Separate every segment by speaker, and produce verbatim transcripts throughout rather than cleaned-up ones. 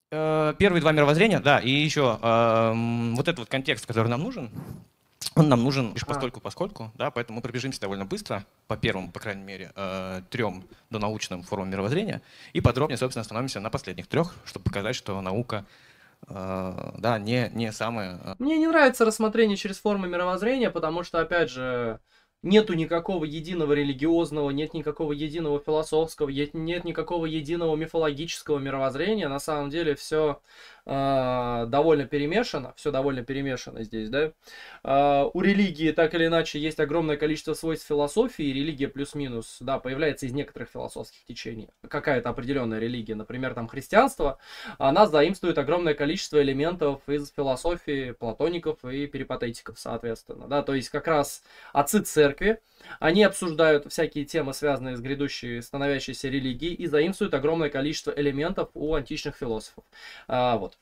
Speaker 1: Э, Первые два мировоззрения, да, и еще эм, вот этот вот контекст, который нам нужен, он нам нужен лишь
Speaker 2: А,
Speaker 1: постольку поскольку, да, поэтому мы пробежимся довольно быстро по первым, по крайней мере, э, трем донаучным формам мировоззрения и подробнее, собственно, остановимся на последних трех, чтобы показать, что наука, э, да, не, не самая. э,
Speaker 2: Мне не нравится рассмотрение через формы мировоззрения, потому что, опять же, нету никакого единого религиозного, нет никакого единого философского, нет нет никакого единого мифологического мировоззрения. На самом деле все довольно перемешано, все довольно перемешано здесь, да. Э, у религии так или иначе есть огромное количество свойств философии, и религия плюс-минус, да, появляется из некоторых философских течений. Какая-то определенная религия, например, там христианство, она заимствует огромное количество элементов из философии платоников и перипатетиков, соответственно. Да? То есть как раз отцы церкви, они обсуждают всякие темы, связанные с грядущей становящейся религией, и заимствуют огромное количество элементов у античных философов. А, вот.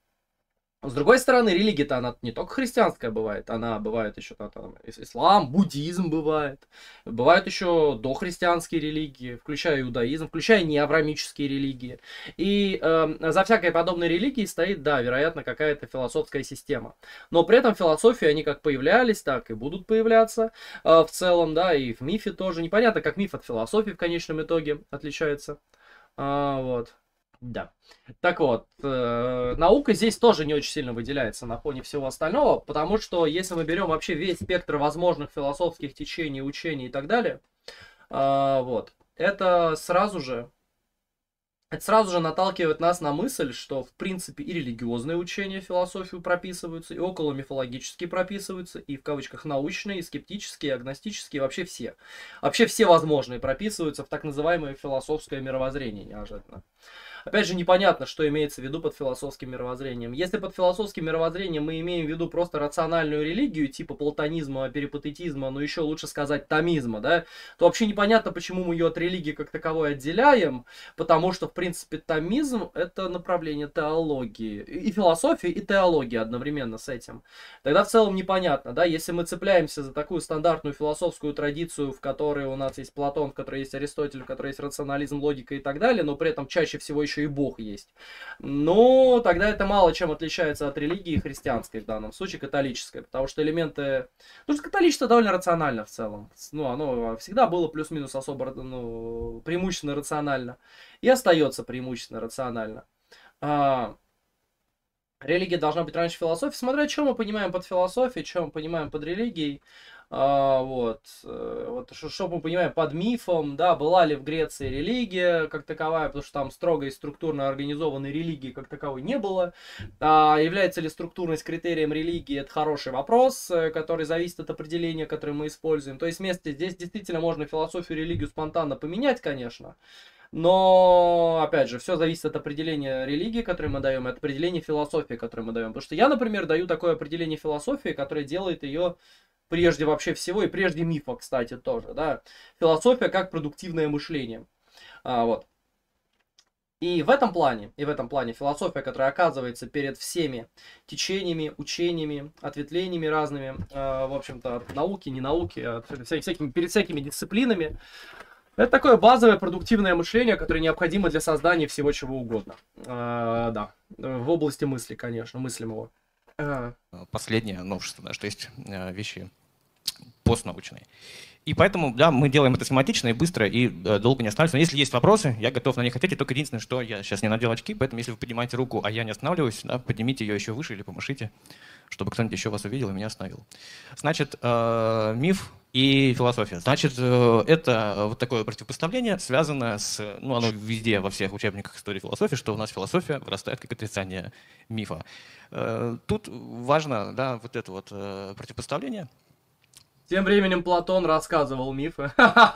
Speaker 2: С другой стороны, религия-то она не только христианская бывает, она бывает еще там, там ислам, буддизм бывает, бывают еще дохристианские религии, включая иудаизм, включая неаврамические религии. И э, за всякой подобной религией стоит, да, вероятно, какая-то философская система. Но при этом философии, они как появлялись, так и будут появляться э, в целом, да, и в мифе тоже. Непонятно, как миф от философии в конечном итоге отличается. А, вот. Да. Так вот, э, наука здесь тоже не очень сильно выделяется на фоне всего остального, потому что если мы берем вообще весь спектр возможных философских течений, учений и так далее, э, вот, это сразу же, это сразу же наталкивает нас на мысль, что в принципе и религиозные учения философию прописываются, и околомифологические прописываются, и в кавычках научные, и скептические, и агностические, вообще все. Вообще все возможные прописываются в так называемое философское мировоззрение неожиданно. Опять же, непонятно, что имеется в виду под философским мировоззрением. Если под философским мировоззрением мы имеем в виду просто рациональную религию, типа платонизма, перипатетизма, но еще лучше сказать томизма, да, то вообще непонятно, почему мы ее от религии как таковой отделяем, потому что, в принципе, томизм — это направление теологии. И философии, и теологии одновременно с этим. Тогда в целом непонятно, да, если мы цепляемся за такую стандартную философскую традицию, в которой у нас есть Платон, в которой есть Аристотель, в которой есть рационализм, логика и так далее, но при этом чаще всего еще и Бог есть. Но тогда это мало чем отличается от религии христианской, в данном случае католической, потому что элементы... Ну, что католичество довольно рационально в целом. Ну, оно всегда было плюс-минус особо, ну, преимущественно рационально. И остается преимущественно рационально. А, религия должна быть раньше философии. Смотря, что мы понимаем под философией, что мы понимаем под религией. А, вот, э, вот что, что мы понимаем под мифом, да, была ли в Греции религия как таковая, потому что там строго и структурно организованной религии как таковой не было. А, является ли структурность критерием религии, это хороший вопрос, э, который зависит от определения, которое мы используем. То есть вместе здесь действительно можно философию и религию спонтанно поменять, конечно. Но, опять же, все зависит от определения религии, которое мы даем, и от определения философии, которое мы даем. Потому что я, например, даю такое определение философии, которое делает ее прежде вообще всего, и прежде мифа, кстати, тоже, да. Философия как продуктивное мышление. А, вот. И в этом плане, и в этом плане философия, которая оказывается перед всеми течениями, учениями, ответвлениями разными, э, в общем-то, от науки, не науки, а вся, всякими, перед всякими дисциплинами, это такое базовое продуктивное мышление, которое необходимо для создания всего чего угодно. Э, да, в области мысли, конечно, мыслимого. Э,
Speaker 1: Последнее новшество, да, что есть э, вещи постнаучные. И поэтому, да, мы делаем это схематично и быстро, и э, долго не останавливаемся. Но если есть вопросы, я готов на них ответить. Только единственное, что я сейчас не надел очки, поэтому если вы поднимаете руку, а я не останавливаюсь, да, поднимите ее еще выше или помашите, чтобы кто-нибудь еще вас увидел и меня остановил. Значит, э, миф и философия. Значит, э, это вот такое противопоставление, связанное с, ну, оно везде, во всех учебниках истории философии, что у нас философия вырастает как отрицание мифа. Э, тут важно, да, вот это вот э, противопоставление.
Speaker 2: Тем временем Платон рассказывал мифы.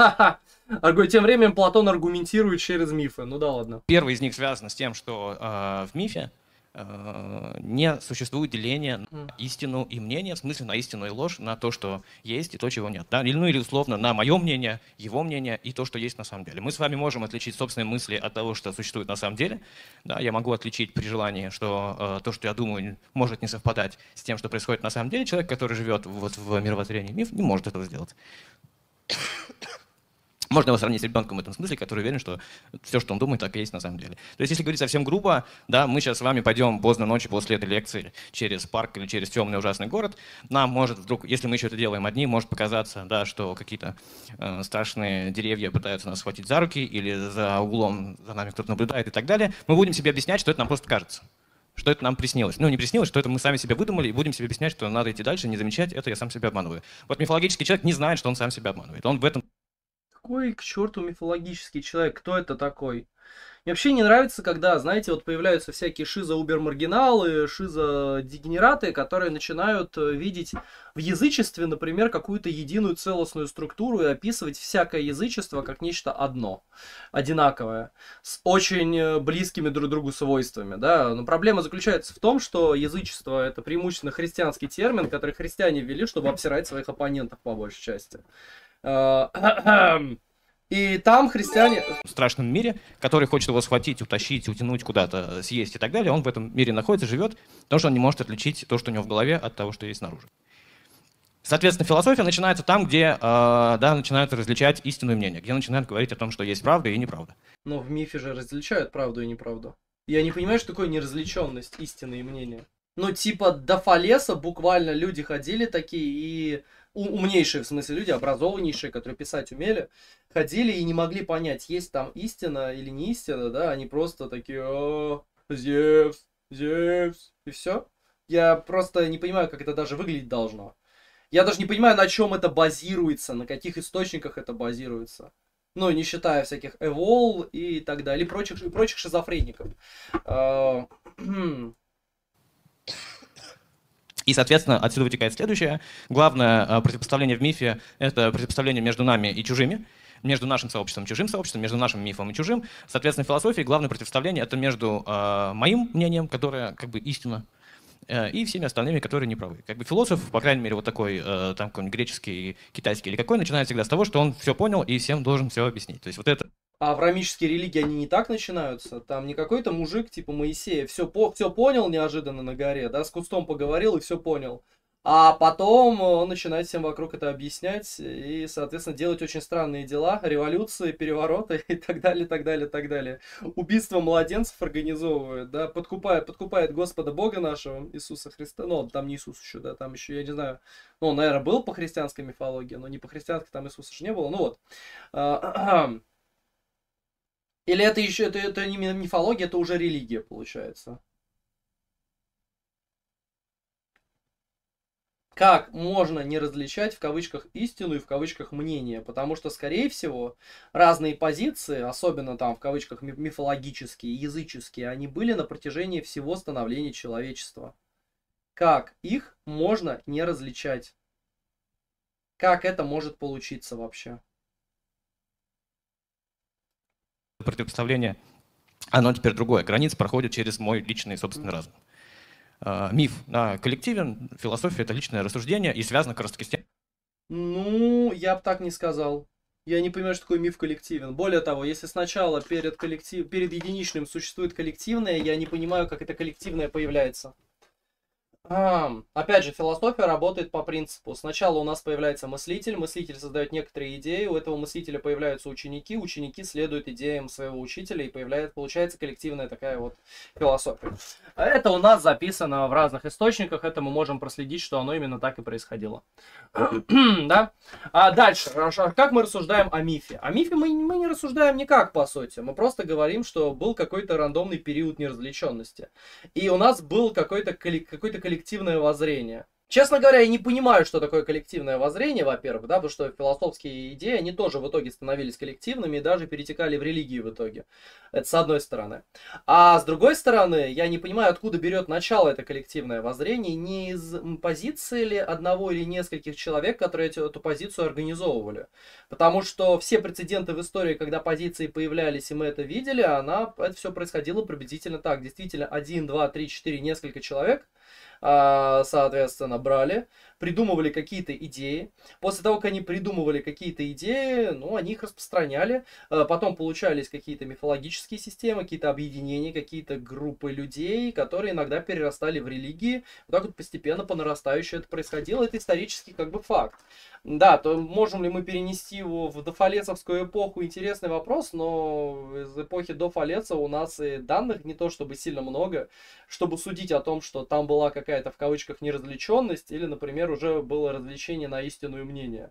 Speaker 2: Тем временем Платон аргументирует через мифы. Ну да ладно.
Speaker 1: Первый из них связан с тем, что э, в мифе э, не существует деления на истину и мнение, в смысле на истину и ложь, на то, что есть и то, чего нет. Да? Ну или условно на мое мнение, его мнение и то, что есть на самом деле. Мы с вами можем отличить собственные мысли от того, что существует на самом деле. Да? Я могу отличить при желании, что э, то, что я думаю, может не совпадать с тем, что происходит на самом деле. Человек, который живет вот в мировоззрении миф, не может этого сделать. Можно его сравнить с ребенком в этом смысле, который уверен, что все, что он думает, так и есть на самом деле. То есть, если говорить совсем грубо, да, мы сейчас с вами пойдем поздно ночью после этой лекции через парк или через темный ужасный город, нам может вдруг, если мы еще это делаем одни, может показаться, да, что какие-то э, страшные деревья пытаются нас схватить за руки или за углом за нами кто-то наблюдает и так далее. Мы будем себе объяснять, что это нам просто кажется. Что это нам приснилось. Ну, не приснилось, что это мы сами себе выдумали, и будем себе объяснять, что надо идти дальше, не замечать это, я сам себя обманываю. Вот мифологический человек не знает, что он сам себя обманывает. Он в этом...
Speaker 2: Какой к черту мифологический человек? Кто это такой? Мне вообще не нравится, когда, знаете, вот появляются всякие шизо-убер-маргиналы, шизо-дегенераты, которые начинают видеть в язычестве, например, какую-то единую целостную структуру и описывать всякое язычество как нечто одно, одинаковое, с очень близкими друг другу свойствами, да. Но проблема заключается в том, что язычество — это преимущественно христианский термин, который христиане ввели, чтобы обсирать своих оппонентов по большей части. И там христиане...
Speaker 1: В страшном мире, который хочет его схватить, утащить, утянуть куда-то, съесть и так далее, он в этом мире находится, живет, потому что он не может отличить то, что у него в голове, от того, что есть снаружи. Соответственно, философия начинается там, где э, да, начинают различать истинное мнение, где начинают говорить о том, что есть правда и неправда.
Speaker 2: Но в мифе же различают правду и неправду. Я не понимаю, что такое неразличенность истины и мнения. Ну, типа, до Фалеса буквально люди ходили такие и... умнейшие, в смысле, люди, образованнейшие, которые писать умели, ходили и не могли понять, есть там истина или не истина, да, они просто такие, о, Зевс, Зевс, и все. Я просто не понимаю, как это даже выглядеть должно. Я даже не понимаю, на чем это базируется, на каких источниках это базируется. Ну, не считая всяких эвол и так далее, и прочих, и прочих шизофреников.
Speaker 1: И, соответственно, отсюда вытекает следующее. Главное э, противопоставление в мифе — это противопоставление между нами и чужими, между нашим сообществом и чужим сообществом, между нашим мифом и чужим. Соответственно, в философии главное противопоставление — это между э, моим мнением, которое как бы истина, э, и всеми остальными, которые неправы. Как бы философ, по крайней мере, вот такой, э, там какой-нибудь греческий, китайский или какой, начинает всегда с того, что он все понял и всем должен все объяснить. То есть вот это...
Speaker 2: А авраамические религии, они не так начинаются. Там не какой-то мужик типа Моисея все, по, все понял неожиданно на горе, да, с кустом поговорил и все понял. А потом он начинает всем вокруг это объяснять и, соответственно, делать очень странные дела, революции, перевороты и так далее, так далее, так далее. Убийство младенцев организовывает, да, подкупает, подкупает Господа Бога нашего, Иисуса Христа. Ну, там не Иисус еще, да, там еще, я не знаю, ну, он, наверное, был по христианской мифологии, но не по христианской, там Иисуса же не было. Ну вот. Или это еще, это, это не мифология, это уже религия, получается. Как можно не различать в кавычках истину и в кавычках мнение? Потому что, скорее всего, разные позиции, особенно там в кавычках мифологические, языческие, они были на протяжении всего становления человечества. Как их можно не различать? Как это может получиться вообще?
Speaker 1: Противопоставление, оно теперь другое. Граница проходит через мой личный собственный разум. Uh, миф да, коллективен, философия — это личное рассуждение и связано как раз таки с тем...
Speaker 2: Ну, я бы так не сказал. Я не понимаю, что такое миф коллективен. Более того, если сначала перед, коллектив... перед единичным существует коллективное, я не понимаю, как это коллективное появляется. А, опять же, философия работает по принципу. Сначала у нас появляется мыслитель, мыслитель создает некоторые идеи, у этого мыслителя появляются ученики, ученики следуют идеям своего учителя, и появляется, получается коллективная такая вот философия. Это у нас записано в разных источниках, это мы можем проследить, что оно именно так и происходило. Да? А дальше, как мы рассуждаем о мифе? О мифе мы, мы не рассуждаем никак, по сути. Мы просто говорим, что был какой-то рандомный период неразличенности. И у нас был какой-то какой-то коллективное воззрение. Честно говоря, я не понимаю, что такое коллективное воззрение, во-первых, да, потому что философские идеи, они тоже в итоге становились коллективными и даже перетекали в религию в итоге. Это с одной стороны. А с другой стороны, я не понимаю, откуда берет начало это коллективное воззрение, не из позиции ли одного или нескольких человек, которые эту, эту позицию организовывали. Потому что все прецеденты в истории, когда позиции появлялись, и мы это видели, она, это все происходило приблизительно так. Действительно, один, два, три, четыре, несколько человек а, соответственно, брали, придумывали какие-то идеи. После того, как они придумывали какие-то идеи, ну, они их распространяли. А потом получались какие-то мифологические системы, какие-то объединения, какие-то группы людей, которые иногда перерастали в религии. Вот так вот постепенно по нарастающей это происходило. Это исторический как бы факт. Да, то можем ли мы перенести его в дофалецовскую эпоху, интересный вопрос, но из эпохи дофалеца у нас и данных не то чтобы сильно много, чтобы судить о том, что там была какая-то в кавычках неразвлеченность или, например, уже было развлечение на истинное мнение.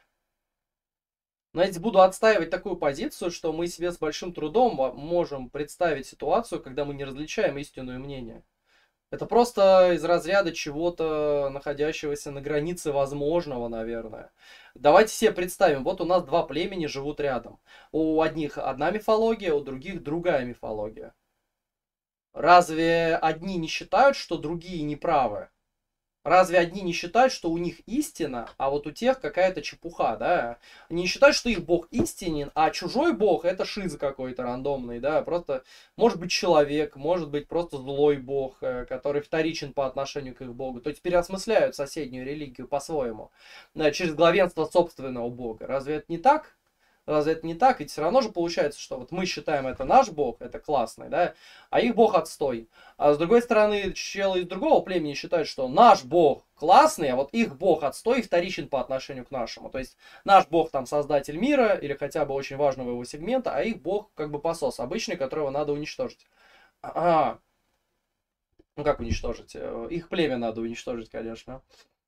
Speaker 2: Но я здесь буду отстаивать такую позицию, что мы себе с большим трудом можем представить ситуацию, когда мы не различаем истинное мнение. Это просто из разряда чего-то, находящегося на границе возможного, наверное. Давайте себе представим, вот у нас два племени живут рядом. У одних одна мифология, у других другая мифология. Разве одни не считают, что другие неправы? Разве одни не считают, что у них истина, а вот у тех какая-то чепуха, да? Они не считают, что их бог истинен, а чужой бог это шиз какой-то рандомный, да? Просто может быть человек, может быть просто злой бог, который вторичен по отношению к их богу. То есть переосмысляют соседнюю религию по-своему, да, через главенство собственного бога. Разве это не так? Разве это не так? Ведь все равно же получается, что вот мы считаем это наш бог, это классный, да, а их бог отстой. А с другой стороны, челы из другого племени считают, что наш бог классный, а вот их бог отстой вторичен по отношению к нашему. То есть наш бог там создатель мира или хотя бы очень важного его сегмента, а их бог как бы посос обычный, которого надо уничтожить. А, ну как уничтожить? Их племя надо уничтожить, конечно.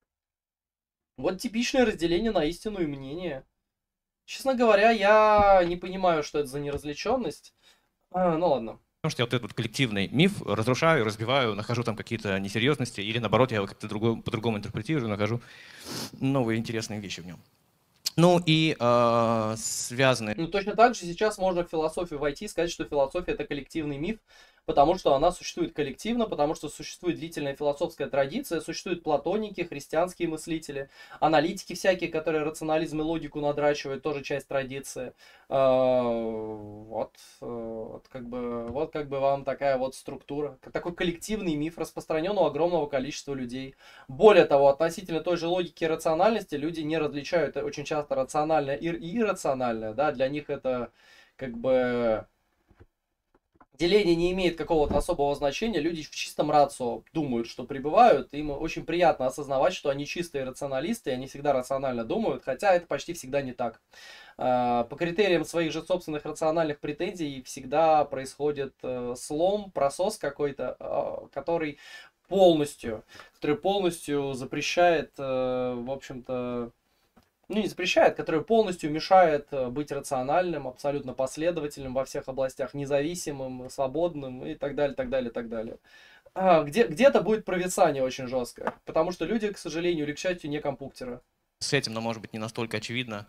Speaker 2: Вот типичное разделение на истину и мнение. Честно говоря, я не понимаю, что это за неразвлеченность. А, ну ладно.
Speaker 1: Потому что я вот этот вот коллективный миф разрушаю, разбиваю, нахожу там какие-то несерьезности, или наоборот, я его как-то другой, по-другому интерпретирую, нахожу новые интересные вещи в нем. Ну и э, связанные...
Speaker 2: Ну точно так же сейчас можно в философию войти и сказать, что философия это коллективный миф, потому что она существует коллективно, потому что существует длительная философская традиция, существуют платоники, христианские мыслители, аналитики всякие, которые рационализм и логику надрачивают, тоже часть традиции. Вот, вот, как бы, вот как бы вам такая вот структура. Такой коллективный миф распространен у огромного количества людей. Более того, относительно той же логики и рациональности люди не различают очень часто рациональное и иррациональное. Да? Для них это как бы... Деление не имеет какого-то особого значения, люди в чистом рацио думают, что пребывают, им очень приятно осознавать, что они чистые рационалисты, и они всегда рационально думают, хотя это почти всегда не так. По критериям своих же собственных рациональных претензий всегда происходит слом, просос какой-то, который полностью, который полностью запрещает, в общем-то, ну, не запрещает, который полностью мешает быть рациональным, абсолютно последовательным во всех областях, независимым, свободным и так далее, так далее, так далее. А, где, где-то будет провисание очень жесткое, потому что люди, к сожалению или к счастью, не компьютеры.
Speaker 1: С этим, но может быть не настолько очевидно.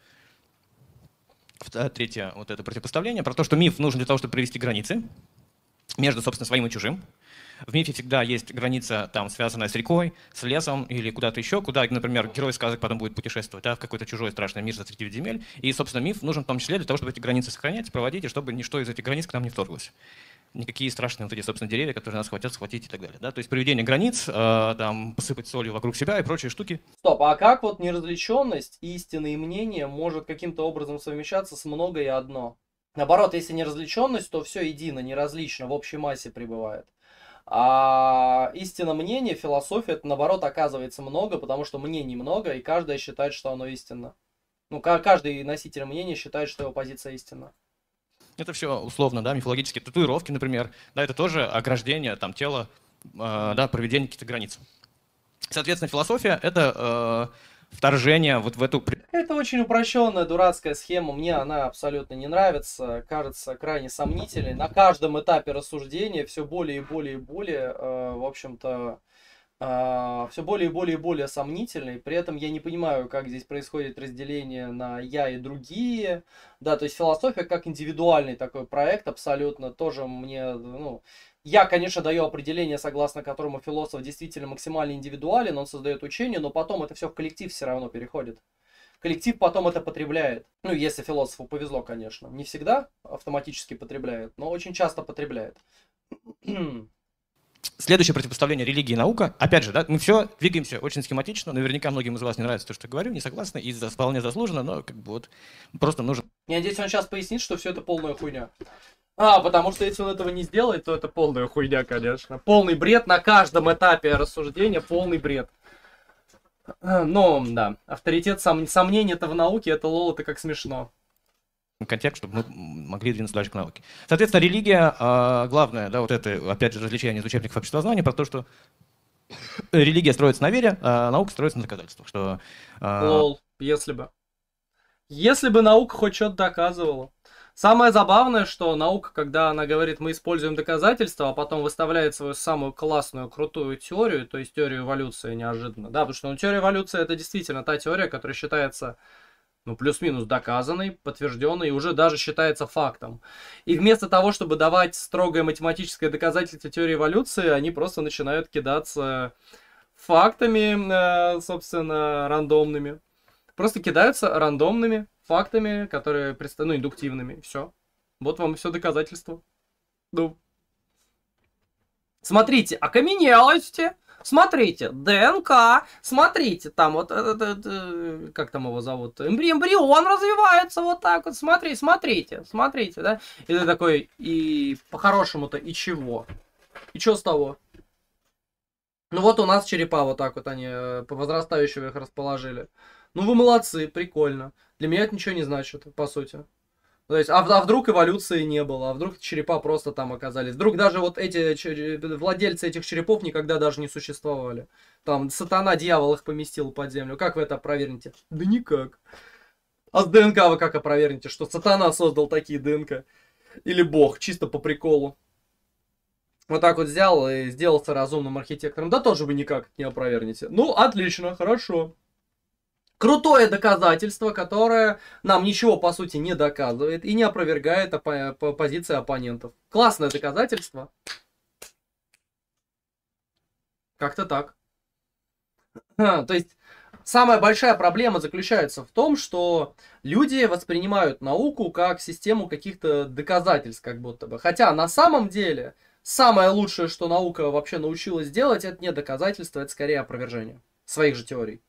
Speaker 1: Третье, вот это противопоставление, про то, что миф нужен для того, чтобы провести границы между, собственно, своим и чужим. В мифе всегда есть граница, там, связанная с рекой, с лесом или куда-то еще, куда, например, герой сказок потом будет путешествовать, да, в какой-то чужой страшный мир за среди земель. И, собственно, миф нужен в том числе для того, чтобы эти границы сохранять, проводить, и чтобы ничто из этих границ к нам не вторглось. Никакие страшные вот эти, собственно, деревья, которые нас хотят схватить и так далее. Да? То есть приведение границ, э, там, посыпать солью вокруг себя и прочие штуки.
Speaker 2: Стоп, а как вот неразвлеченность, истины и мнение может каким-то образом совмещаться с много и одно? Наоборот, если неразвлеченность, то все едино, неразлично, в общей массе пребывает. А истина мнения, философия, это наоборот оказывается много, потому что мнений много, и каждый считает, что оно истинно. Ну, каждый носитель мнения считает, что его позиция истинна.
Speaker 1: Это все условно, да, мифологические татуировки, например, да, это тоже ограждение там тела, э, да, проведение каких-то границ. Соответственно, философия — это э, вторжение вот в эту...
Speaker 2: Это очень упрощенная, дурацкая схема, мне она абсолютно не нравится, кажется крайне сомнительной. На каждом этапе рассуждения все более и более и более, э, в общем-то, Uh, все более и более и более сомнительный. При этом я не понимаю, как здесь происходит разделение на я и другие. Да, то есть философия как индивидуальный такой проект абсолютно тоже мне, ну, я, конечно, даю определение, согласно которому философ действительно максимально индивидуален, он создает учение, но потом это все в коллектив все равно переходит. Коллектив потом это потребляет. Ну, если философу повезло, конечно. Не всегда автоматически потребляет, но очень часто потребляет.
Speaker 1: Следующее противопоставление религии и наука. Опять же, да, мы все двигаемся очень схематично. Наверняка многим из вас не нравится то, что я говорю, не согласны, и вполне заслуженно, но как бы вот просто нужно...
Speaker 2: Я надеюсь, он сейчас пояснит, что все это полная хуйня. А, потому что если он этого не сделает, то это полная хуйня, конечно. Полный бред на каждом этапе рассуждения, полный бред. Но, да, авторитет, сом... сомнения-то в науке, это лол, это как смешно.
Speaker 1: Контекст, чтобы мы могли двинуться дальше к науке. Соответственно, религия, главное, да, вот это, опять же, развлечение из учебников обществознания про то, что религия строится на вере, а наука строится на доказательствах. Что,
Speaker 2: Лол, если бы. Если бы наука хоть что-то доказывала. Самое забавное, что наука, когда она говорит, мы используем доказательства, а потом выставляет свою самую классную, крутую теорию, то есть теорию эволюции неожиданно. Да, потому что ну, теория эволюции это действительно та теория, которая считается... ну, плюс-минус доказанный, подтвержденный и уже даже считается фактом. И вместо того, чтобы давать строгое математическое доказательство теории эволюции, они просто начинают кидаться фактами, собственно, рандомными. Просто кидаются рандомными фактами, которые, ну, индуктивными. Все. Вот вам и все доказательство. Ну. Смотрите, окаменелости. Смотрите, ДНК, смотрите, там вот, этот, как там его зовут, эмбрион развивается вот так вот, смотри, смотрите, смотрите, да, и ты такой, и по-хорошему-то, и чего? И что с того? Ну вот у нас черепа вот так вот они по возрастающему их расположили. Ну вы молодцы, прикольно. Для меня это ничего не значит, по сути. То есть, а, а вдруг эволюции не было, а вдруг черепа просто там оказались. Вдруг даже вот эти владельцы этих черепов никогда даже не существовали. Там сатана, дьявол их поместил под землю. Как вы это опровергнете? Да никак. А с ДНК вы как опровергнете, что сатана создал такие ДНК? Или бог, чисто по приколу. Вот так вот взял и сделался разумным архитектором. Да тоже вы никак не опровергнете. Ну, отлично, хорошо. Крутое доказательство, которое нам ничего, по сути, не доказывает и не опровергает оппо- позиции оппонентов. Классное доказательство. Как-то так. А, то есть, самая большая проблема заключается в том, что люди воспринимают науку как систему каких-то доказательств, как будто бы. Хотя, на самом деле, самое лучшее, что наука вообще научилась делать, это не доказательство, это скорее опровержение своих же теорий.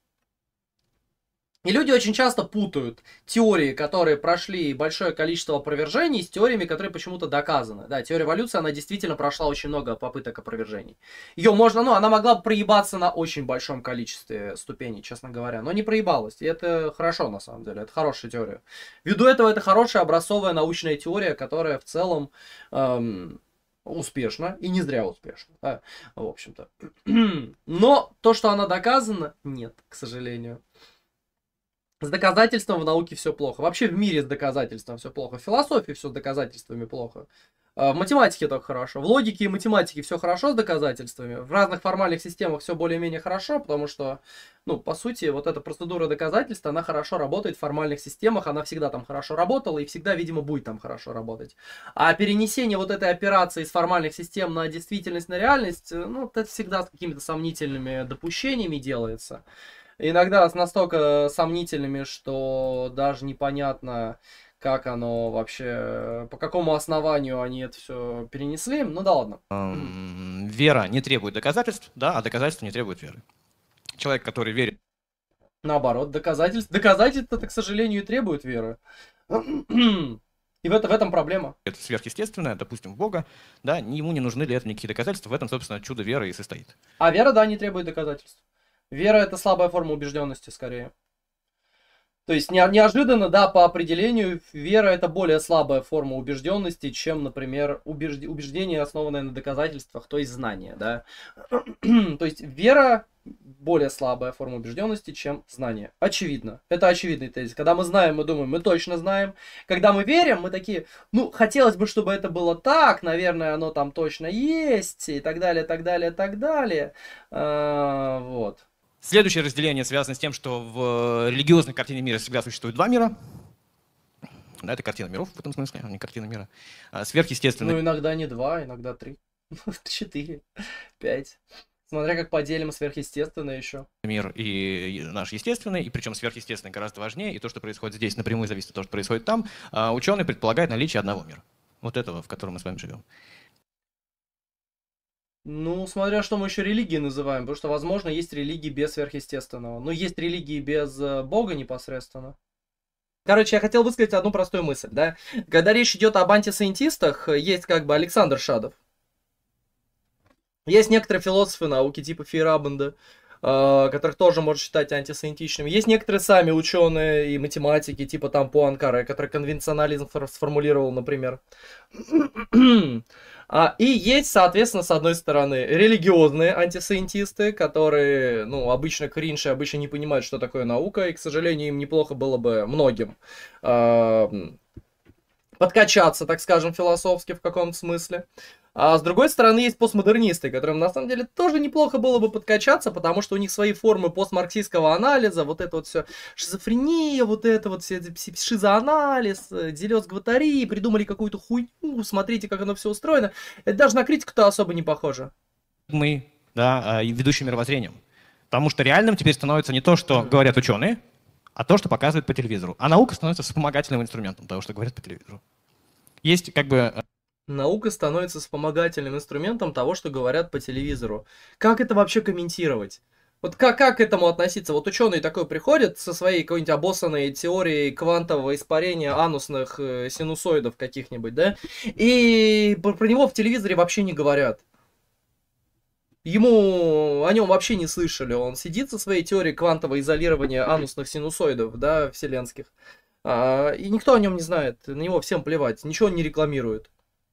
Speaker 2: И люди очень часто путают теории, которые прошли большое количество опровержений, с теориями, которые почему-то доказаны. Да, теория эволюции, она действительно прошла очень много попыток опровержений. Ее можно, ну, она могла бы проебаться на очень большом количестве ступеней, честно говоря, но не проебалась. И это хорошо, на самом деле, это хорошая теория. Ввиду этого это хорошая образцовая научная теория, которая в целом... Эм, успешно, и не зря успешно, да, в общем-то. Но то, что она доказана, нет, к сожалению. С доказательством в науке все плохо. Вообще в мире с доказательством все плохо. В философии все с доказательствами плохо. В математике только хорошо. В логике и математике все хорошо с доказательствами. В разных формальных системах все более-менее хорошо, потому что, ну, по сути, вот эта процедура доказательства, она хорошо работает в формальных системах, она всегда там хорошо работала и всегда, видимо, будет там хорошо работать. А перенесение вот этой операции из формальных систем на действительность, на реальность, ну, это всегда с какими-то сомнительными допущениями делается. Иногда настолько сомнительными, что даже непонятно, как оно вообще, по какому основанию они это все перенесли. Ну да ладно.
Speaker 1: Эм, вера не требует доказательств, да, а доказательства не требуют веры. Человек, который верит...
Speaker 2: Наоборот, доказательств, доказательства, к сожалению, и требуют веры. И в, это, в этом проблема.
Speaker 1: Это сверхъестественное, допустим, в Бога, да, ему не нужны для этого никакие доказательства, в этом, собственно, чудо веры и состоит.
Speaker 2: А вера, да, не требует доказательств. Вера — это слабая форма убежденности, скорее. То есть не, неожиданно, да, по определению, вера — это более слабая форма убежденности, чем, например, убежд... убеждение, основанное на доказательствах, то есть знание, да. То есть вера более слабая форма убежденности, чем знание. Очевидно. Это очевидный тезис. Когда мы знаем, мы думаем, мы точно знаем. Когда мы верим, мы такие, ну, хотелось бы, чтобы это было так, наверное, оно там точно есть, и так далее, так далее, так далее. А, вот.
Speaker 1: Следующее разделение связано с тем, что в религиозной картине мира всегда существует два мира. Да, это картина миров в этом смысле, а не картина мира. Сверхъестественный.
Speaker 2: Ну, иногда не два, иногда три, четыре, пять. Смотря как поделим сверхъестественное еще.
Speaker 1: Мир и наш естественный, и причем сверхъестественный гораздо важнее, и то, что происходит здесь, напрямую зависит от того, что происходит там. Ученый предполагает наличие одного мира. Вот этого, в котором мы с вами живем.
Speaker 2: Ну, смотря что мы еще религией называем, потому что, возможно, есть религии без сверхъестественного. Но есть религии без э, Бога непосредственно. Короче, я хотел высказать одну простую мысль, да. Когда речь идет об антисайентистах, есть как бы Александр Шадов. Есть некоторые философы науки, типа Фейерабенда, э, которых тоже можно считать антисайентичными. Есть некоторые сами ученые и математики, типа там Пуанкаре, который конвенционализм сформулировал, например. А, и есть, соответственно, с одной стороны, религиозные антисайентисты, которые, ну, обычно кринж и обычно не понимают, что такое наука, и, к сожалению, им неплохо было бы многим э, подкачаться, так скажем, философски в каком-то смысле. А с другой стороны, есть постмодернисты, которым на самом деле тоже неплохо было бы подкачаться, потому что у них свои формы постмарксистского анализа, вот это вот все шизофрения, вот это вот все шизоанализ, делез гватарии, придумали какую-то хуйню, смотрите, как оно все устроено. Это даже на критику-то особо не похоже.
Speaker 1: Мы, да, ведущим мировоззрением. Потому что реальным теперь становится не то, что говорят ученые, а то, что показывают по телевизору. А наука становится вспомогательным инструментом того, что говорят по телевизору. Есть как бы...
Speaker 2: Наука становится вспомогательным инструментом того, что говорят по телевизору. Как это вообще комментировать? Вот как, как к этому относиться? Вот ученый такой приходит со своей какой-нибудь обоссанной теорией квантового испарения анусных э, синусоидов каких-нибудь, да? И про, про него в телевизоре вообще не говорят. Ему о нем вообще не слышали. Он сидит со своей теорией квантового изолирования анусных синусоидов, да, вселенских. А, и никто о нем не знает. На него всем плевать. Ничего он не рекламирует.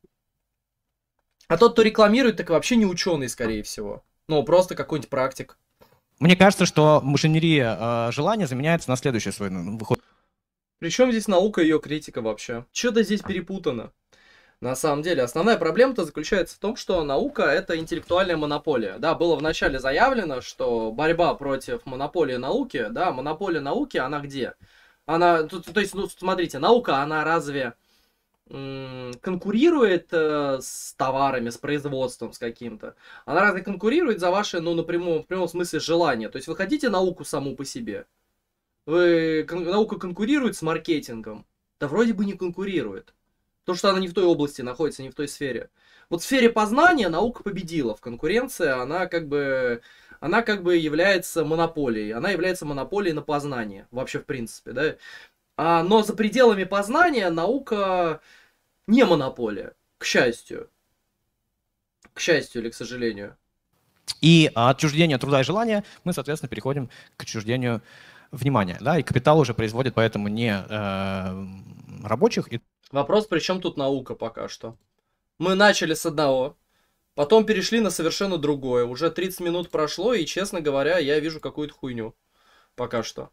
Speaker 2: А тот, кто рекламирует, так вообще не ученый, скорее всего. Ну, просто какой-нибудь практик.
Speaker 1: Мне кажется, что машинерия э, желания заменяется на следующий свой выход.
Speaker 2: Причем здесь наука и ее критика вообще? Что-то здесь перепутано. На самом деле, основная проблема-то заключается в том, что наука — это интеллектуальная монополия. Да, было вначале заявлено, что борьба против монополии науки, да, монополия науки, она где? Она, то, то есть, ну, смотрите, наука, она разве конкурирует э, с товарами, с производством, с каким-то? Она разве конкурирует за ваше, ну, напрямую, в прямом смысле, желание? То есть вы хотите науку саму по себе? Вы, кон, наука конкурирует с маркетингом? Да вроде бы не конкурирует. Потому что она не в той области находится, не в той сфере. Вот в сфере познания наука победила. В конкуренции она как бы, она как бы является монополией. Она является монополией на познание. Вообще, в принципе, да? А, но за пределами познания наука не монополия, к счастью. К счастью или к сожалению.
Speaker 1: И от отчуждения труда и желания мы, соответственно, переходим к отчуждению внимания. Да? И капитал уже производит поэтому не э, рабочих. И...
Speaker 2: Вопрос, при чем тут наука пока что? Мы начали с одного, потом перешли на совершенно другое. Уже тридцать минут прошло, и, честно говоря, я вижу какую-то хуйню. Пока что.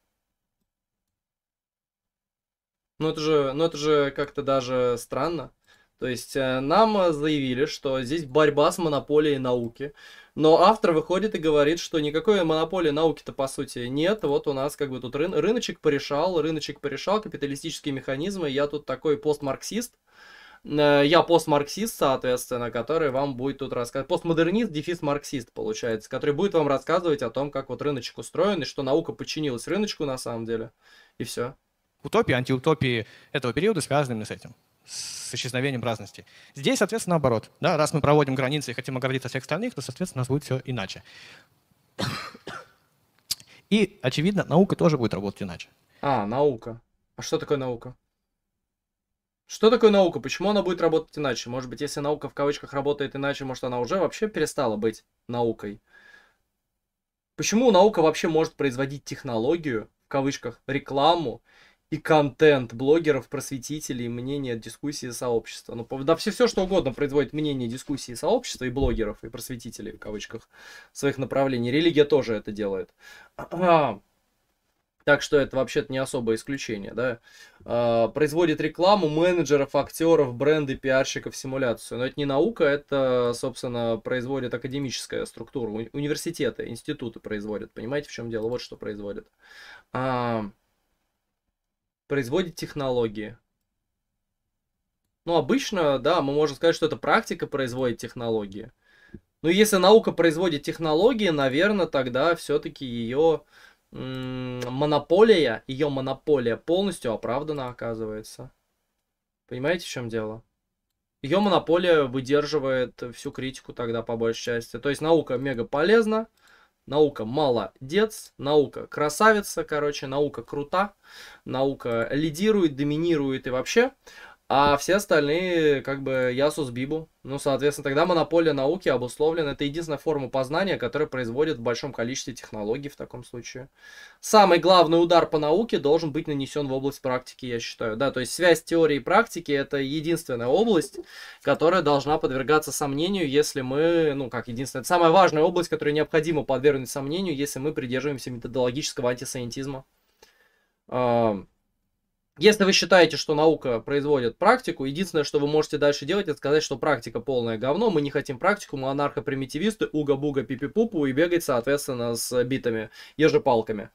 Speaker 2: Ну это же, ну это же как-то даже странно. То есть э, нам заявили, что здесь борьба с монополией науки. Но автор выходит и говорит, что никакой монополии науки-то по сути нет. Вот у нас как бы тут рын рыночек порешал, рыночек порешал, капиталистические механизмы. Я тут такой постмарксист. Э, я постмарксист, соответственно, который вам будет тут рассказывать. Постмодернист, дефис марксист, получается. Который будет вам рассказывать о том, как вот рыночек устроен, и что наука подчинилась рыночку на самом деле. И все.
Speaker 1: Утопии, антиутопии этого периода связаны именно с этим, с исчезновением разности. Здесь, соответственно, наоборот. Да, раз мы проводим границы и хотим оградиться от всех остальных, то, соответственно, у нас будет все иначе. И, очевидно, наука тоже будет работать иначе.
Speaker 2: А, наука. А что такое наука? Что такое наука? Почему она будет работать иначе? Может быть, если наука в кавычках работает иначе, может, она уже вообще перестала быть наукой? Почему наука вообще может производить технологию, в кавычках, рекламу, и контент блогеров, просветителей, мнения, дискуссии сообщества? Ну, да, все, все что угодно производит мнение, дискуссии сообщества и блогеров, и просветителей, в кавычках, своих направлений. Религия тоже это делает. Так что это вообще-то не особое исключение, да. А, производит рекламу менеджеров, актеров, бренды, пиарщиков, симуляцию. Но это не наука, это, собственно, производит академическая структура. У- Университеты, институты производят. Понимаете, в чем дело? Вот что производит. А, производит технологии. Ну, обычно, да, мы можем сказать, что это практика производит технологии. Но если наука производит технологии, наверное, тогда все-таки ее монополия, ее монополия полностью оправдана, оказывается. Понимаете, в чем дело? Ее монополия выдерживает всю критику тогда по большей части. То есть наука мега полезна, наука молодец, наука красавица, короче, наука крута, наука лидирует, доминирует и вообще. А все остальные, как бы, ясус бибу. Ну, соответственно, тогда монополия науки обусловлена. Это единственная форма познания, которая производит в большом количестве технологий в таком случае. Самый главный удар по науке должен быть нанесен в область практики, я считаю. Да, то есть связь теории и практики — это единственная область, которая должна подвергаться сомнению, если мы, ну, как единственная, это самая важная область, которую необходимо подвергнуть сомнению, если мы придерживаемся методологического антисемитизма. Если вы считаете, что наука производит практику, единственное, что вы можете дальше делать, это сказать, что практика полное говно, мы не хотим практику, мы анархо-примитивисты, уга-буга, пипи-пупу, и бегать, соответственно, с битами, ежепалками.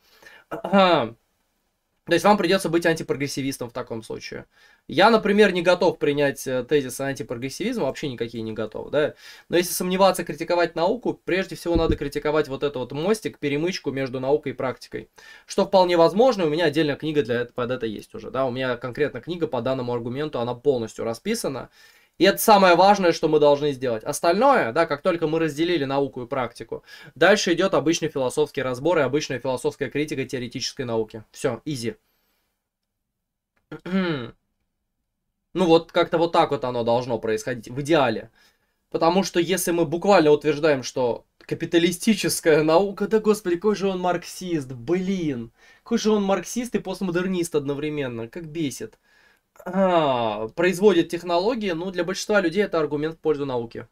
Speaker 2: То есть вам придется быть антипрогрессивистом в таком случае. Я, например, не готов принять тезисы антипрогрессивизма, вообще никакие не готов, да. Но если сомневаться, критиковать науку, прежде всего надо критиковать вот этот вот мостик, перемычку между наукой и практикой. Что вполне возможно, у меня отдельная книга для этого, под это есть уже, да. У меня конкретно книга по данному аргументу, она полностью расписана. И это самое важное, что мы должны сделать. Остальное, да, как только мы разделили науку и практику, дальше идет обычный философский разбор и обычная философская критика теоретической науки. Все, изи. Ну вот как-то вот так вот оно должно происходить в идеале. Потому что если мы буквально утверждаем, что капиталистическая наука, да господи, какой же он марксист, блин. Какой же он марксист и постмодернист одновременно, как бесит. А, производит технологии, ну, для большинства людей это аргумент в пользу науки.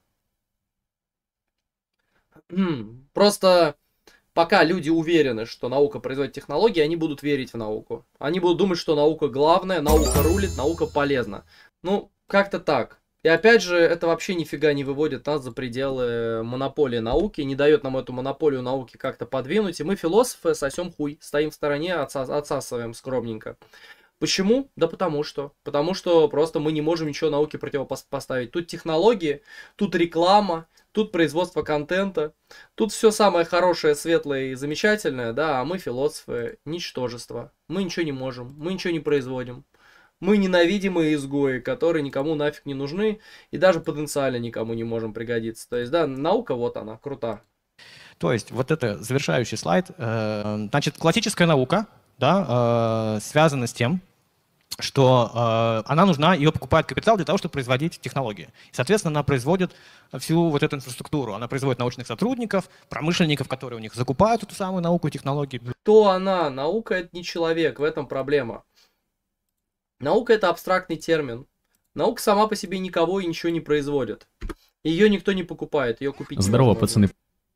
Speaker 2: Просто пока люди уверены, что наука производит технологии, они будут верить в науку. Они будут думать, что наука главная, наука рулит, наука полезна. Ну, как-то так. И опять же, это вообще нифига не выводит нас за пределы монополии науки, не дает нам эту монополию науки как-то подвинуть. И мы, философы, сосем хуй, стоим в стороне, отса отсасываем скромненько. Почему? Да потому что. Потому что просто мы не можем ничего науке противопоставить. Тут технологии, тут реклама, тут производство контента, тут все самое хорошее, светлое и замечательное, да, а мы, философы, ничтожество. Мы ничего не можем, мы ничего не производим. Мы ненавидимые изгои, которые никому нафиг не нужны и даже потенциально никому не можем пригодиться. То есть, да, наука вот она, крута.
Speaker 1: То есть вот это завершающий слайд. Значит, классическая наука, да, связана с тем, что э, она нужна, ее покупает капитал для того, чтобы производить технологии. И, соответственно, она производит всю вот эту инфраструктуру. Она производит научных сотрудников, промышленников, которые у них закупают эту самую науку и технологии.
Speaker 2: Кто она? Наука — это не человек, в этом проблема. Наука — это абстрактный термин. Наука сама по себе никого и ничего не производит. Ее никто не покупает, ее купить
Speaker 3: Здорово, пацаны.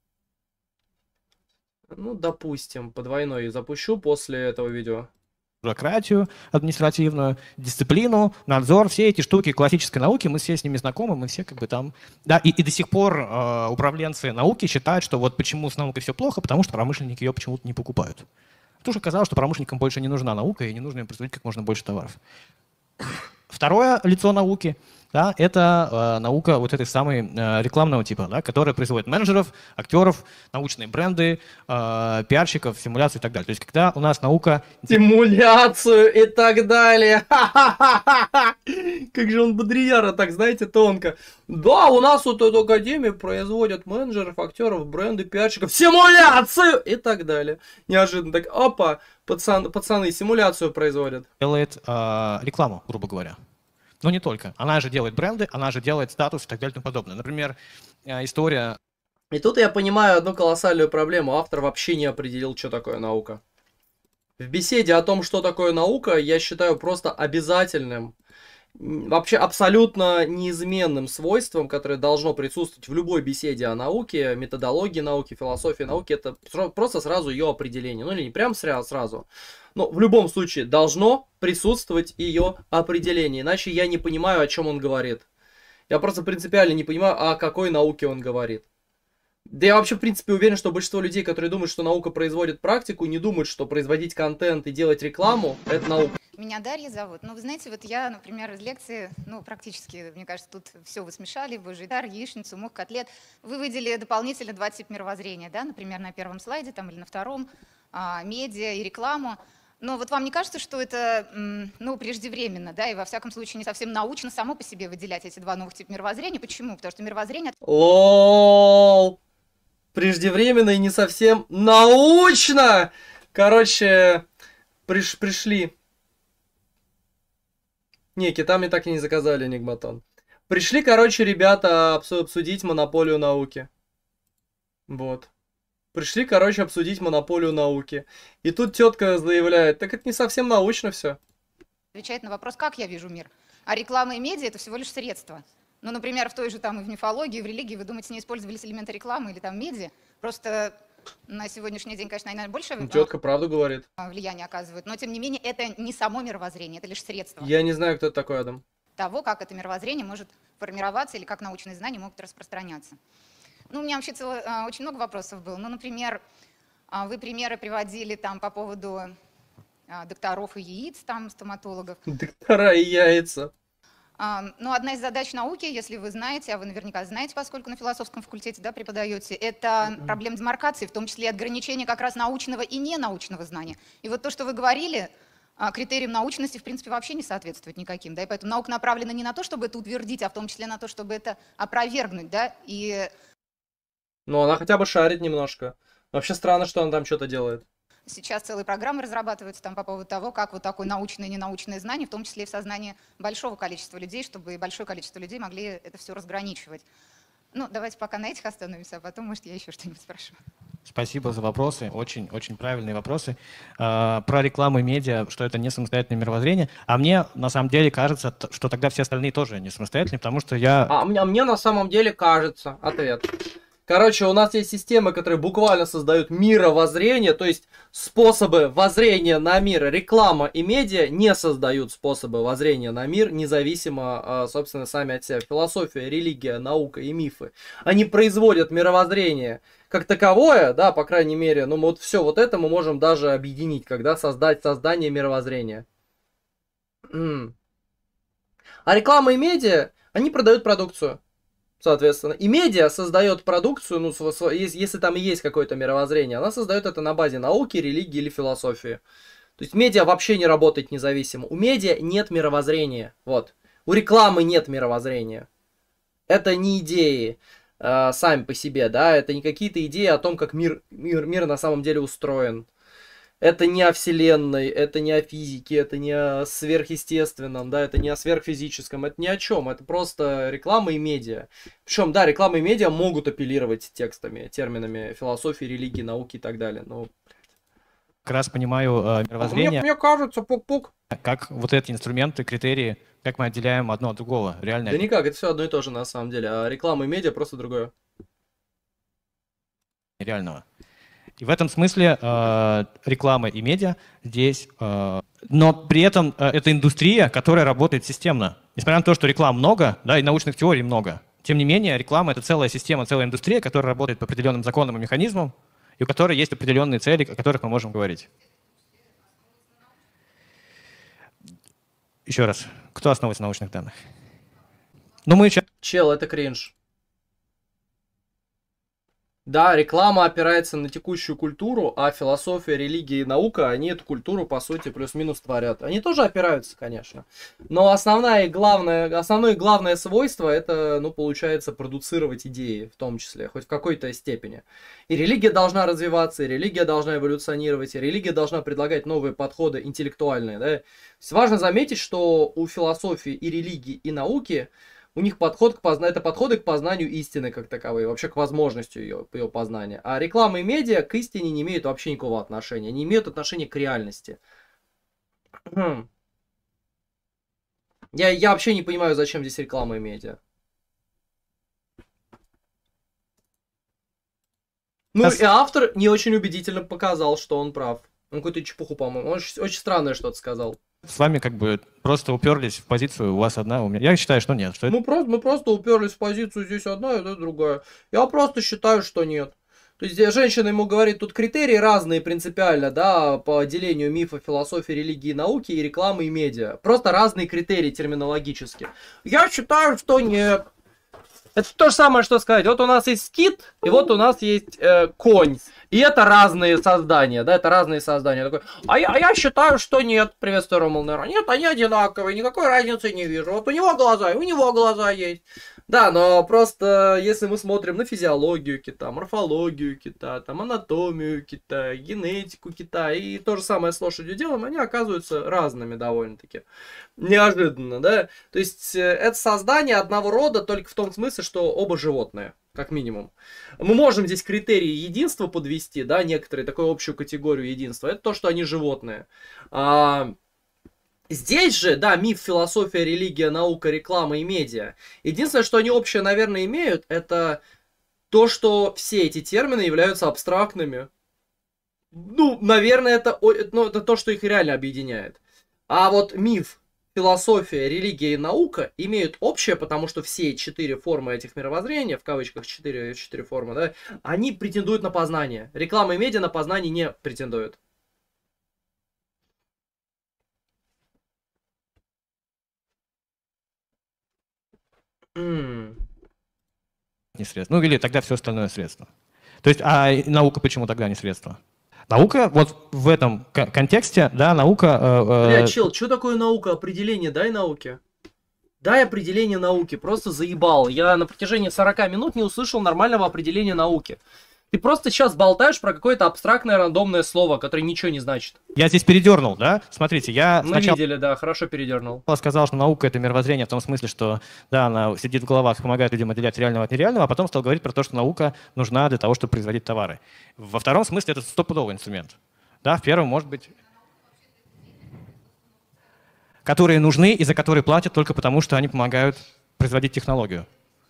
Speaker 2: Ну, допустим, по двойной запущу после этого видео.
Speaker 1: Бюрократию административную, дисциплину, надзор, все эти штуки классической науки, мы все с ними знакомы, мы все как бы там... Да, и, и до сих пор э, управленцы науки считают, что вот почему с наукой все плохо, потому что промышленники ее почему-то не покупают. Потому что оказалось, что промышленникам больше не нужна наука, и не нужно им производить как можно больше товаров. Второе лицо науки, да, это э, наука вот этой самой э, рекламного типа, да, которая производит менеджеров, актеров, научные бренды, э, пиарщиков, симуляцию и так далее. То есть когда у нас наука...
Speaker 2: Симуляцию и так далее. Как же он бодрияра, так, знаете, тонко. Да, у нас вот эту академию производят менеджеров, актеров, бренды, пиарщиков. Симуляцию! И так далее. Неожиданно так, опа, пацан, пацаны симуляцию производят.
Speaker 1: Делает э, рекламу, грубо говоря. Но не только. Она же делает бренды, она же делает статус и так далее и тому подобное. Например, история...
Speaker 2: И тут я понимаю одну колоссальную проблему. Автор вообще не определил, что такое наука. В беседе о том, что такое наука, я считаю просто обязательным, вообще абсолютно неизменным свойством, которое должно присутствовать в любой беседе о науке, методологии науки, философии науки, это просто сразу ее определение. Ну или не прям сразу. Но в любом случае должно присутствовать ее определение. Иначе я не понимаю, о чем он говорит. Я просто принципиально не понимаю, о какой науке он говорит. Да я вообще, в принципе, уверен, что большинство людей, которые думают, что наука производит практику, не думают, что производить контент и делать рекламу – это наука.
Speaker 4: Меня Дарья зовут. Ну, вы знаете, вот я, например, из лекции, ну, практически, мне кажется, тут все вы смешали, божий дар, яичницу, мух, котлет. Вы выделили дополнительно два типа мировоззрения, да, например, на первом слайде там или на втором, а, медиа и рекламу. Но вот вам не кажется, что это, ну, преждевременно, да, и во всяком случае не совсем научно само по себе выделять эти два новых типа мировоззрения? Почему? Потому что мировоззрение...
Speaker 2: Лол! Преждевременно и не совсем научно! Короче, приш, пришли. Не, кита мне так и не заказали, Нигматон. Пришли, короче, ребята обсудить монополию науки. Вот. Пришли, короче, обсудить монополию науки. И тут тетка заявляет, так это не совсем научно все.
Speaker 4: Отвечает на вопрос, как я вижу мир. А реклама и медиа — это всего лишь средство. Ну, например, в той же там и в мифологии, и в религии, вы думаете, не использовались элементы рекламы или там медиа? Просто на сегодняшний день, конечно, наверное, больше
Speaker 2: Ну, тетка правду говорит.
Speaker 4: влияние оказывают. Но, тем не менее, это не само мировоззрение, это лишь средство.
Speaker 2: Я не знаю, кто это такой, Адам.
Speaker 4: Того, как это мировоззрение может формироваться или как научные знания могут распространяться. Ну, у меня вообще цело, очень много вопросов было. Ну, например, вы примеры приводили там по поводу докторов и яиц, там, стоматологов.
Speaker 2: Доктора и яйца.
Speaker 4: Ну, одна из задач науки, если вы знаете, а вы наверняка знаете, поскольку на философском факультете, да, преподаете, это проблема демаркации, в том числе и ограничения как раз научного и ненаучного знания. И вот то, что вы говорили, критериям научности, в принципе, вообще не соответствует никаким, да, и поэтому наука направлена не на то, чтобы это утвердить, а в том числе на то, чтобы это опровергнуть, да, и...
Speaker 2: Ну, она хотя бы шарит немножко. Вообще странно, что она там что-то делает.
Speaker 4: Сейчас целые программы разрабатываются там по поводу того, как вот такое научное и ненаучное знание, в том числе и в сознании большого количества людей, чтобы большое количество людей могли это все разграничивать. Ну, давайте пока на этих остановимся, а потом, может, я еще что-нибудь спрошу.
Speaker 1: Спасибо за вопросы, очень-очень правильные вопросы. Э, про рекламу и медиа, что это не самостоятельное мировоззрение. А мне на самом деле кажется, что тогда все остальные тоже не самостоятельные, потому что я...
Speaker 2: А мне, а мне на самом деле кажется, ответ. Короче, у нас есть системы, которые буквально создают мировоззрение, то есть способы воззрения на мир. Реклама и медиа не создают способы воззрения на мир, независимо, собственно, сами от себя. Философия, религия, наука и мифы. Они производят мировоззрение как таковое, да, по крайней мере. Ну, вот все вот это мы можем даже объединить, когда создать создание мировоззрения. М. А реклама и медиа, они продают продукцию. Соответственно, и медиа создает продукцию, ну, если там и есть какое-то мировоззрение, она создает это на базе науки, религии или философии. То есть медиа вообще не работает независимо. У медиа нет мировоззрения. Вот. У рекламы нет мировоззрения. Это не идеи э, сами по себе, да, это не какие-то идеи о том, как мир, мир, мир на самом деле устроен. Это не о вселенной, это не о физике, это не о сверхъестественном, да, это не о сверхфизическом, это ни о чем, это просто реклама и медиа. Причем, да, реклама и медиа могут апеллировать текстами, терминами философии, религии, науки и так далее, но...
Speaker 1: Как раз понимаю э, мировоззрение.
Speaker 2: Мне, мне кажется, пук-пук.
Speaker 1: Как вот эти инструменты, критерии, как мы отделяем одно от другого, реально.
Speaker 2: Да никак, это все одно и то же на самом деле, а реклама и медиа просто другое.
Speaker 1: Реального. И в этом смысле э, реклама и медиа здесь, э, но при этом э, это индустрия, которая работает системно. Несмотря на то, что реклам много, да, и научных теорий много, тем не менее реклама — это целая система, целая индустрия, которая работает по определенным законам и механизмам, и у которой есть определенные цели, о которых мы можем говорить. Еще раз, кто основывается на научных данных? Ну, мы сейчас...
Speaker 2: Чел, это кринж. Да, реклама опирается на текущую культуру, а философия, религия и наука, они эту культуру, по сути, плюс-минус творят. Они тоже опираются, конечно. Но основное и главное, основное и главное свойство — это, ну, получается, продуцировать идеи, в том числе, хоть в какой-то степени. И религия должна развиваться, и религия должна эволюционировать, и религия должна предлагать новые подходы интеллектуальные. Да? То есть важно заметить, что у философии и религии и науки у них подход к познанию, это подходы к познанию истины как таковой, вообще к возможности ее, ее познания. А реклама и медиа к истине не имеют вообще никакого отношения, не имеют отношения к реальности. Я, я вообще не понимаю, зачем здесь реклама и медиа. Ну и автор не очень убедительно показал, что он прав. Он какую-то чепуху, по-моему. Он очень, очень странное что-то сказал.
Speaker 1: С вами как бы просто уперлись в позицию, у вас одна, у меня. Я считаю, что нет. Что
Speaker 2: мы, просто, мы просто уперлись в позицию, здесь одна, и это другая. Я просто считаю, что нет. То есть женщина ему говорит, тут критерии разные принципиально, да, по делению мифа, философии, религии, науки и рекламы и медиа. Просто разные критерии терминологически. Я считаю, что нет. Это то же самое, что сказать. Вот у нас есть скит, и вот у нас есть э, конь. И это разные создания, да, это разные создания. Такой, а, я, а я считаю, что нет. Приветствую, Ромул Нейрон. Нет, они одинаковые, никакой разницы не вижу. Вот у него глаза, и у него глаза есть. Да, но просто если мы смотрим на физиологию кита, морфологию кита, там, анатомию кита, генетику кита, и то же самое с лошадью делаем, они оказываются разными довольно-таки. Неожиданно, да? То есть это создание одного рода только в том смысле, что оба животные, как минимум. Мы можем здесь критерии единства подвести, да, некоторые, такую общую категорию единства. Это то, что они животные. А... Здесь же, да, миф, философия, религия, наука, реклама и медиа. Единственное, что они общее, наверное, имеют, это то, что все эти термины являются абстрактными. Ну, наверное, это, ну, это то, что их реально объединяет. А вот миф, философия, религия и наука имеют общее, потому что все четыре формы этих мировоззрения, в кавычках четыре, четыре формы, да, они претендуют на познание. Реклама и медиа на познание не претендуют.
Speaker 1: Mm. Не средство. Ну или тогда все остальное средство. То есть, а наука почему тогда не средство? Наука, вот в этом контексте, да, наука...
Speaker 2: Э, Бля, чел, что такое наука? Определение дай науке. Дай определение науки, просто заебал. Я на протяжении сорока минут не услышал нормального определения науки. Ты просто сейчас болтаешь про какое-то абстрактное рандомное слово, которое ничего не значит.
Speaker 1: Я здесь передернул, да? Смотрите, я
Speaker 2: Мы
Speaker 1: сначала...
Speaker 2: видели, да, хорошо передернул.
Speaker 1: Сказал, что наука — это мировоззрение в том смысле, что, да, она сидит в головах, помогает людям отделять реального от нереального, а потом стал говорить про то, что наука нужна для того, чтобы производить товары. Во втором смысле это стопудовый инструмент. Да, в первом, может быть... Которые нужны и за которые платят только потому, что они помогают производить технологию.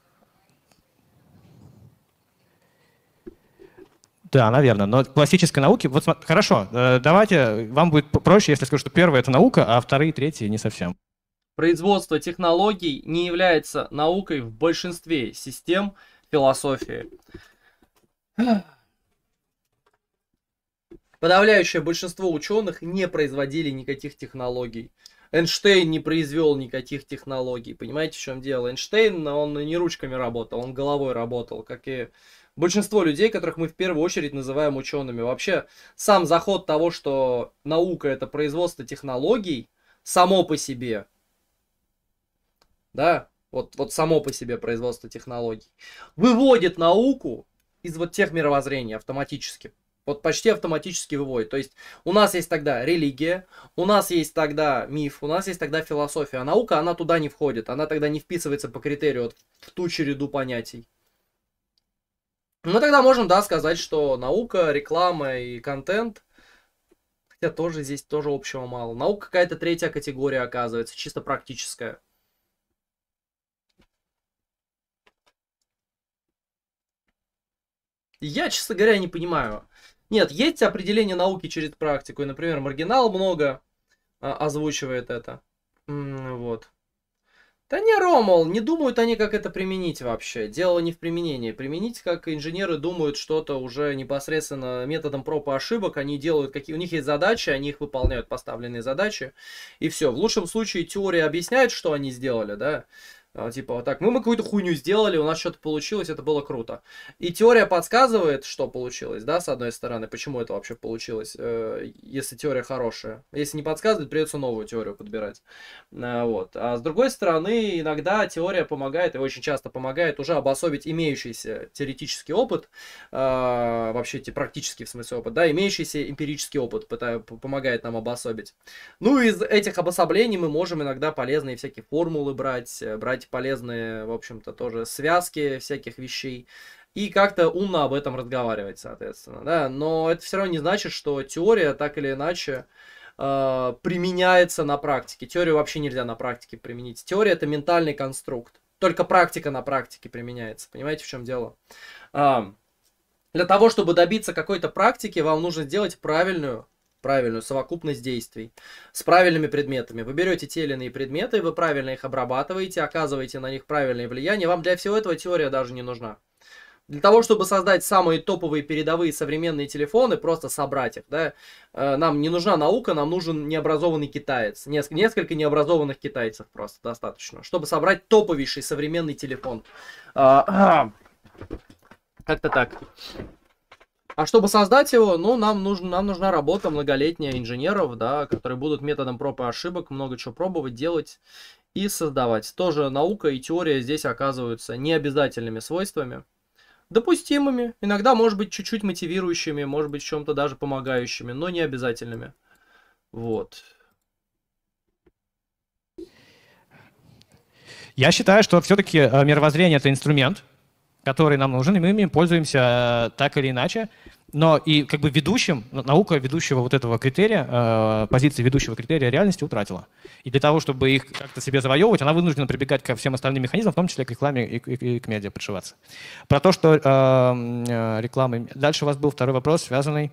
Speaker 1: Да, наверное. Но классической науки... Вот хорошо, давайте, вам будет проще, если скажу, что первое — это наука, а вторые, третьи — не совсем.
Speaker 2: Производство технологий не является наукой в большинстве систем философии. Подавляющее большинство ученых не производили никаких технологий. Эйнштейн не произвел никаких технологий. Понимаете, в чем дело? Эйнштейн, он не ручками работал, он головой работал, как и... Большинство людей, которых мы в первую очередь называем учеными. Вообще, сам заход того, что наука — это производство технологий, само по себе, да, вот, вот само по себе производство технологий, выводит науку из вот тех мировоззрений автоматически. Вот почти автоматически выводит. То есть у нас есть тогда религия, у нас есть тогда миф, у нас есть тогда философия. А наука, она туда не входит, она тогда не вписывается по критерию вот, в ту череду понятий. Мы тогда можем, да, сказать, что наука, реклама и контент, хотя тоже здесь тоже общего мало. Наука какая-то третья категория оказывается, чисто практическая. Я, честно говоря, не понимаю. Нет, есть определение науки через практику, и, например, Маргинал много а, озвучивает это. М-м, вот. Да не, Ромул, не думают они, как это применить вообще. Дело не в применении. Применить, как инженеры думают, что-то уже непосредственно методом проб и ошибок. Они делают, какие у них есть задачи, они их выполняют, поставленные задачи. И все. В лучшем случае теория объясняет, что они сделали, да. Типа вот так, ну мы какую-то хуйню сделали, у нас что-то получилось, это было круто. И теория подсказывает, что получилось, да, с одной стороны, почему это вообще получилось, э, если теория хорошая. Если не подсказывает, придется новую теорию подбирать. А, вот. А с другой стороны, иногда теория помогает, и очень часто помогает уже обособить имеющийся теоретический опыт, э, вообще практический в смысле опыт, да, имеющийся эмпирический опыт пытает, помогает нам обособить. Ну, из этих обособлений мы можем иногда полезные всякие формулы брать, брать полезные, в общем-то, тоже связки всяких вещей и как-то умно об этом разговаривать, соответственно, да, но это все равно не значит, что теория так или иначе э, применяется на практике. Теорию вообще нельзя на практике применить. Теория — это ментальный конструкт, только практика на практике применяется, понимаете, в чем дело? А, для того, чтобы добиться какой-то практики, вам нужно сделать правильную правильную совокупность действий с правильными предметами. Вы берете те или иные предметы, вы правильно их обрабатываете, оказываете на них правильное влияние. Вам для всего этого теория даже не нужна. Для того, чтобы создать самые топовые передовые современные телефоны, просто собрать их, да, нам не нужна наука, нам нужен необразованный китаец. Несколько, несколько необразованных китайцев просто достаточно, чтобы собрать топовейший современный телефон. Как-то так. А чтобы создать его, ну, нам, нужно, нам нужна работа многолетняя инженеров, да, которые будут методом проб и ошибок много чего пробовать, делать и создавать. Тоже наука и теория здесь оказываются необязательными свойствами. Допустимыми, иногда, может быть, чуть-чуть мотивирующими, может быть, в чем-то даже помогающими, но не обязательными. Вот.
Speaker 1: Я считаю, что все-таки мировоззрение — это инструмент, который нам нужен, и мы им пользуемся так или иначе. Но и как бы ведущим, наука ведущего вот этого критерия, э, позиции ведущего критерия реальности утратила. И для того, чтобы их как-то себе завоевывать, она вынуждена прибегать ко всем остальным механизмам, в том числе к рекламе и, и, и к медиа пришиваться. Про то, что э, реклама... Дальше у вас был второй вопрос, связанный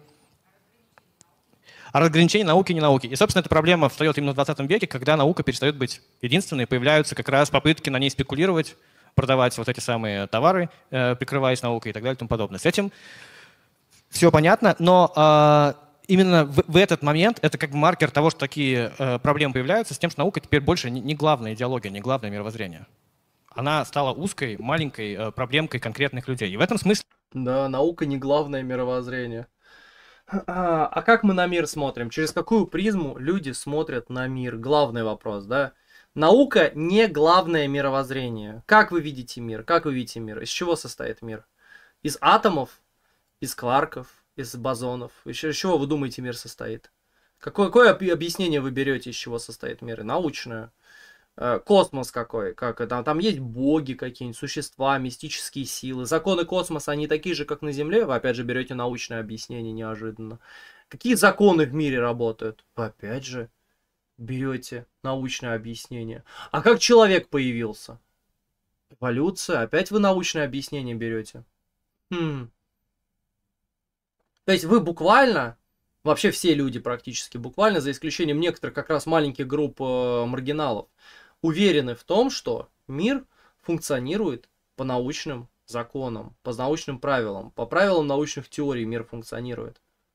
Speaker 1: о разграничении науки и ненауки. И, собственно, эта проблема встает именно в двадцатом веке, когда наука перестает быть единственной, появляются как раз попытки на ней спекулировать, продавать вот эти самые товары, э, прикрываясь наукой и так далее и тому подобное. С этим все понятно, но э, именно в, в этот момент это как бы маркер того, что такие э, проблемы появляются, с тем, что наука теперь больше не, не главная идеология, не главное мировоззрение. Она стала узкой, маленькой э, проблемкой конкретных людей. И в этом смысле...
Speaker 2: Да, наука не главное мировоззрение. А, а как мы на мир смотрим? Через какую призму люди смотрят на мир? Главный вопрос, да? Наука не главное мировоззрение. Как вы видите мир? Как вы видите мир? Из чего состоит мир? Из атомов? Из кварков, из бозонов. Еще из чего вы думаете мир состоит? Какое, какое объяснение вы берете, из чего состоит мир? Научное. Э, космос какой? Как, там, там есть боги какие-нибудь, существа, мистические силы. Законы космоса, они такие же, как на Земле? Вы опять же берете научное объяснение неожиданно. Какие законы в мире работают? Вы опять же берете научное объяснение. А как человек появился? Эволюция. Опять вы научное объяснение берете. Хм... То есть вы буквально, вообще все люди практически буквально, за исключением некоторых как раз маленьких групп э, маргиналов, уверены в том, что мир функционирует по научным законам, по научным правилам, по правилам научных теорий мир функционирует.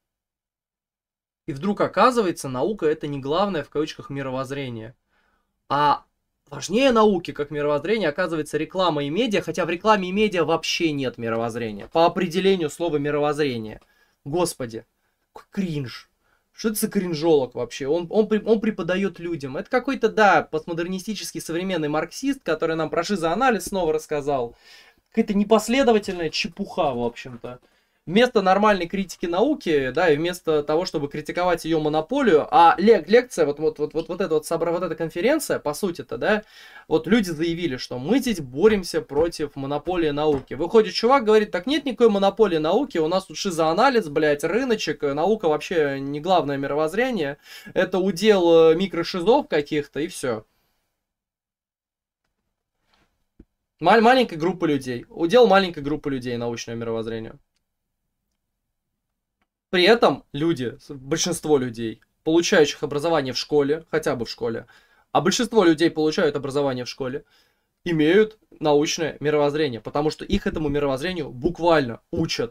Speaker 2: И вдруг оказывается, наука — это не главное в кавычках мировоззрение. А важнее науки как мировоззрение оказывается реклама и медиа, хотя в рекламе и медиа вообще нет мировоззрения. По определению слова мировоззрение. Господи, кринж. Что это за кринжолог вообще? Он, он, он преподает людям. Это какой-то, да, постмодернистический современный марксист, который нам про шизоанализ снова рассказал. Какая-то непоследовательная чепуха, в общем-то. Вместо нормальной критики науки, да, и вместо того, чтобы критиковать ее монополию, а лек лекция, вот, вот, вот, вот, вот, эта вот, собра, вот эта конференция, по сути-то, да, вот люди заявили, что мы здесь боремся против монополии науки. Выходит чувак, говорит, так нет никакой монополии науки, у нас тут шизоанализ, блядь, рыночек, наука вообще не главное мировоззрение, это удел микрошизов каких-то, и все. Маль- маленькая группа людей, удел маленькой группы людей научное мировоззрение. При этом люди, большинство людей, получающих образование в школе, хотя бы в школе, а большинство людей получают образование в школе, имеют научное мировоззрение, потому что их этому мировоззрению буквально учат.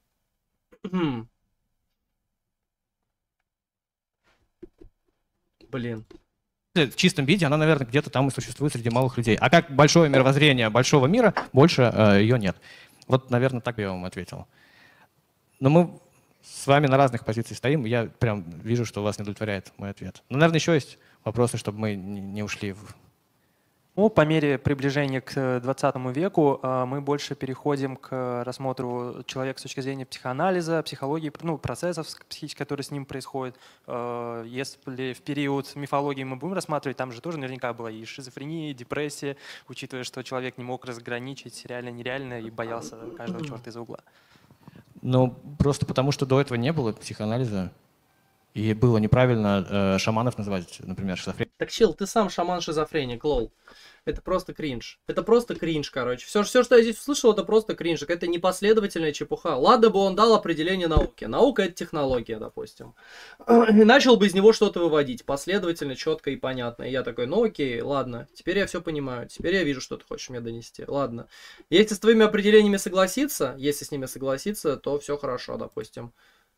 Speaker 2: Блин.
Speaker 1: В чистом виде она, наверное, где-то там и существует среди малых людей. А как большое мировоззрение большого мира, больше э, ее нет. Вот, наверное, так я вам ответил. Но мы с вами на разных позициях стоим, и я прям вижу, что вас не удовлетворяет мой ответ. Но, наверное, еще есть вопросы, чтобы мы не ушли в...
Speaker 3: Ну, по мере приближения к двадцатому веку мы больше переходим к рассмотру человека с точки зрения психоанализа, психологии, ну, процессов психических, которые с ним происходят. Если в период мифологии мы будем рассматривать, там же тоже наверняка была и шизофрения, и депрессия, учитывая, что человек не мог разграничить реально-нереально и боялся каждого черта из угла.
Speaker 1: Ну, просто потому, что до этого не было психоанализа. И было неправильно э, шаманов называть, например, шизофрениками.
Speaker 2: Так, чел, ты сам шаман-шизофреник, лол. Это просто кринж. Это просто кринж, короче. Все, все, что я здесь услышал, это просто кринж. Это непоследовательная чепуха. Ладно бы он дал определение науки. Наука — это технология, допустим. И начал бы из него что-то выводить. Последовательно, четко и понятно. И я такой, ну окей, ладно. Теперь я все понимаю. Теперь я вижу, что ты хочешь мне донести. Ладно. Если с твоими определениями согласиться, если с ними согласиться, то все хорошо, допустим.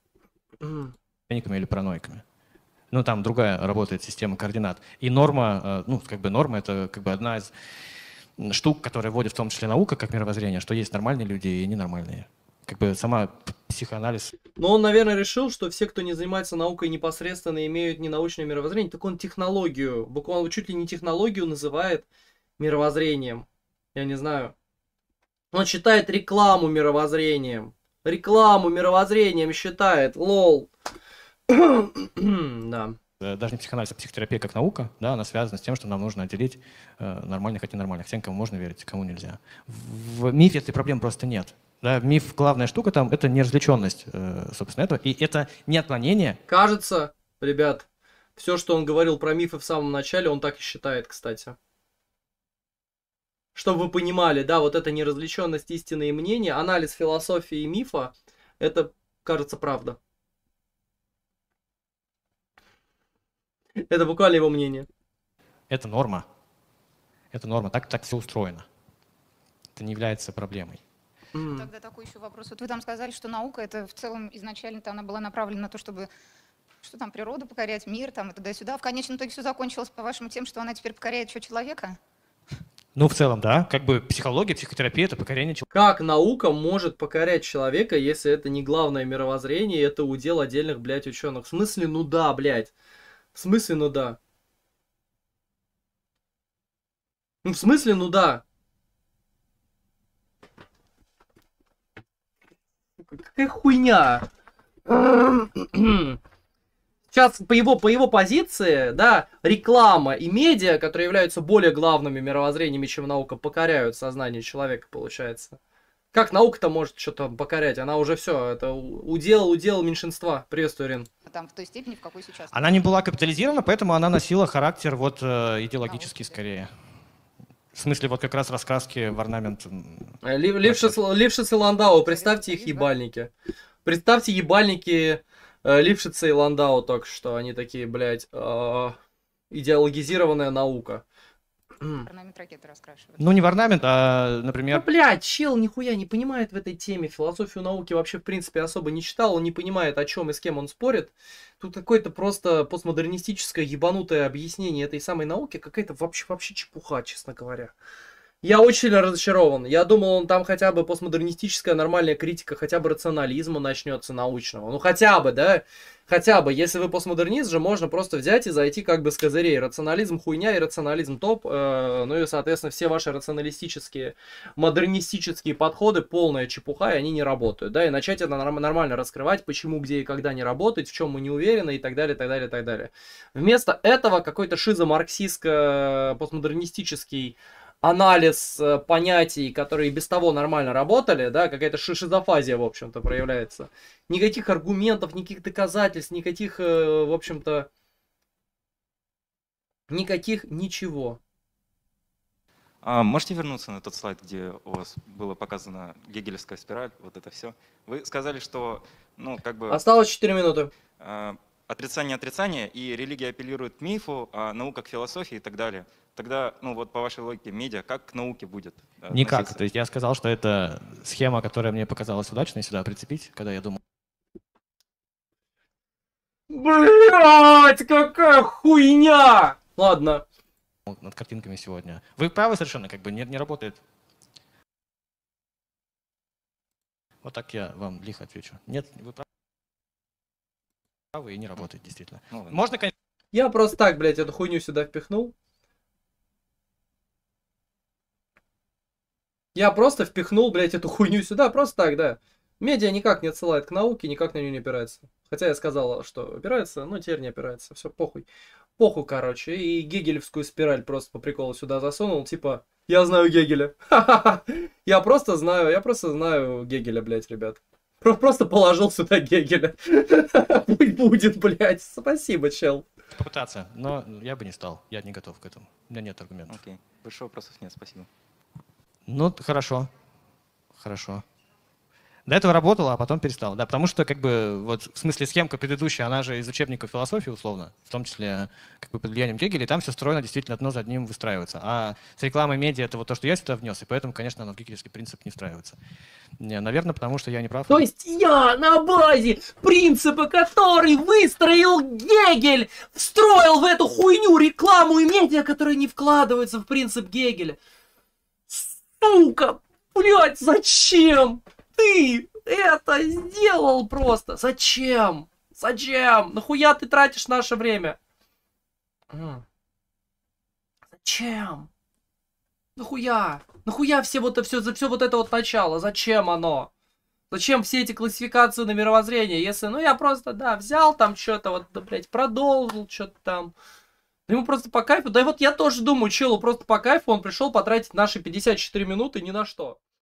Speaker 1: Или параноиками. Ну, там другая работает система координат. И норма, ну, как бы норма — это как бы одна из штук, которые вводит в том числе наука как мировоззрение, что есть нормальные люди и ненормальные. Как бы сама психоанализ.
Speaker 2: Но он, наверное, решил, что все, кто не занимается наукой непосредственно, имеют ненаучное мировоззрение, так он технологию, буквально чуть ли не технологию называет мировоззрением. Я не знаю. Он считает рекламу мировоззрением. Рекламу мировоззрением считает. Лол. Да.
Speaker 1: Даже не психоанализ, а психотерапия как наука, да, она связана с тем, что нам нужно отделить э, нормальных от ненормальных. Тем, кому можно верить, кому нельзя. В, в мифе этой проблемы просто нет. Да, миф, главная штука там — это неразвлеченность, э, собственно, этого. И это не отклонение.
Speaker 2: Кажется, ребят, все, что он говорил про мифы в самом начале, он так и считает, кстати. Чтобы вы понимали, да, вот эта неразвлеченность истины и мнения, анализ философии и мифа, это, кажется, правда. Это буквально его мнение.
Speaker 1: Это норма. Это норма. Так, так все устроено. Это не является проблемой.
Speaker 2: Mm.
Speaker 4: Тогда такой еще вопрос. Вот вы там сказали, что наука, это в целом изначально-то она была направлена на то, чтобы что там, природу покорять, мир там и туда-сюда. В конечном итоге все закончилось, по-вашему, тем, что она теперь покоряет что, человека?
Speaker 1: Ну, в целом, да. Как бы психология, психотерапия — это покорение человека.
Speaker 2: Как наука может покорять человека, если это не главное мировоззрение, это удел отдельных, блядь, ученых? В смысле, ну да, блядь. В смысле, ну да. Ну, в смысле, ну да. Какая хуйня. Сейчас по его, по его позиции, да, реклама и медиа, которые являются более главными мировоззрениями, чем наука, покоряют сознание человека, получается. Как наука-то может что-то покорять? Она уже все, это удел, удел меньшинства. Приветствую, Ирин.
Speaker 4: А там в той степени, в какой сейчас?
Speaker 1: Она не была капитализирована, поэтому она носила характер вот э, идеологический скорее. В смысле, вот как раз раскраски в орнамент.
Speaker 2: Лив, Лившиц, Лившиц и Ландау, представьте их ебальники. Представьте ебальники э, Лившица и Ландау только что. Они такие, блядь, э, идеологизированная наука.
Speaker 4: Орнамент ракеты раскрашивают.
Speaker 1: Ну, не в орнамент, а, например...
Speaker 2: Ну, блядь, чел нихуя не понимает в этой теме. Философию науки вообще, в принципе, особо не читал. Он не понимает, о чем и с кем он спорит. Тут какое-то просто постмодернистическое ебанутое объяснение этой самой науки. Какая-то вообще, вообще чепуха, честно говоря. Я очень сильно разочарован. Я думал, он там хотя бы постмодернистическая нормальная критика, хотя бы рационализма начнется научного. Ну, хотя бы, да? Хотя бы, если вы постмодернист же, можно просто взять и зайти как бы с козырей. Рационализм хуйня и рационализм топ. Э, ну и, соответственно, все ваши рационалистические, модернистические подходы полная чепуха, и они не работают. Да, и начать это нормально раскрывать, почему, где и когда не работает, в чем мы не уверены и так далее, так далее, так далее. Вместо этого какой-то шизомарксистско-постмодернистический анализ э, понятий, которые без того нормально работали, да, какая-то шизофазия, в общем-то, проявляется. Никаких аргументов, никаких доказательств, никаких, э, в общем-то, никаких ничего.
Speaker 5: А можете вернуться на тот слайд, где у вас было показано гегелевская спираль, вот это все? Вы сказали, что, ну, как бы...
Speaker 2: Осталось четыре минуты.
Speaker 5: Э, отрицание отрицания, и религия апеллирует к мифу, а наука к философии и так далее. Тогда, ну вот по вашей логике, медиа как к науке будет? Да,
Speaker 1: Никак.
Speaker 5: относиться?
Speaker 1: То есть я сказал, что это схема, которая мне показалась удачной сюда прицепить, когда я думал.
Speaker 2: Блять, какая хуйня! Ладно.
Speaker 1: Над картинками сегодня. Вы правы совершенно, как бы не, не работает. Вот так я вам лихо отвечу. Нет, вы правы и не работает, действительно.
Speaker 5: Ну, ладно.
Speaker 1: Можно, конечно.
Speaker 2: Я просто так, блядь, эту хуйню сюда впихнул. Я просто впихнул, блядь, эту хуйню сюда, просто так, да. Медиа никак не отсылает к науке, никак на нее не опирается. Хотя я сказал, что опирается, но теперь не опирается. Все, похуй. Похуй, короче. И гегелевскую спираль просто по приколу сюда засунул. Типа, я знаю Гегеля. Я просто знаю, я просто знаю Гегеля, блядь, ребят. Про- Просто положил сюда Гегеля. Пусть будет, блядь. Спасибо, чел.
Speaker 1: Попытаться, но я бы не стал. Я не готов к этому. У меня нет аргументов.
Speaker 5: Окей. Больше вопросов нет, спасибо.
Speaker 1: Ну, хорошо. Хорошо. До этого работала, а потом перестал. Да, потому что, как бы, вот в смысле схемка предыдущая, она же из учебника философии, условно, в том числе, как бы, под влиянием Гегеля, и там все стройно действительно одно за одним выстраивается. А с рекламой медиа это вот то, что я сюда внес, и поэтому, конечно, оно в гегелевский принцип не встраивается. Не, наверное, потому что я не прав.
Speaker 2: То есть я на базе принципа, который выстроил Гегель, встроил в эту хуйню рекламу и медиа, которые не вкладываются в принцип Гегеля. Сука, блядь, зачем ты это сделал просто? Зачем? Зачем? Нахуя ты тратишь наше время? М. Зачем? Нахуя? Нахуя все вот, все, все вот это вот начало? Зачем оно? Зачем все эти классификации на мировоззрение? Если, ну, я просто, да, взял там что-то, вот, да, блядь, продолжил что-то там. Ему просто по кайфу. Да и вот я тоже думаю, челу просто по кайфу он пришел потратить наши пятьдесят четыре минуты ни на что.